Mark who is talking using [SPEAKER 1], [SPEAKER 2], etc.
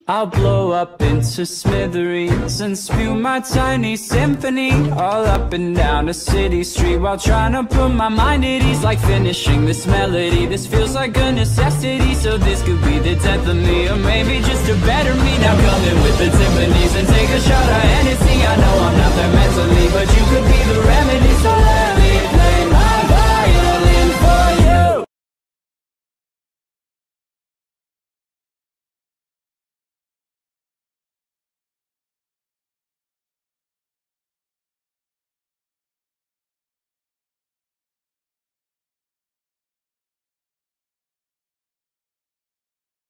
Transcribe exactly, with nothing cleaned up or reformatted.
[SPEAKER 1] I'll blow up into smithereens and spew my tiny symphony all up and down a city street, while trying to put my mind at ease, like finishing this melody. This feels like a necessity, so this could be the death of me, or maybe just a better me. Now come in with the timpanis and take a shot of Hennessy. I know I'm not there mentally, but you could be the remedy, so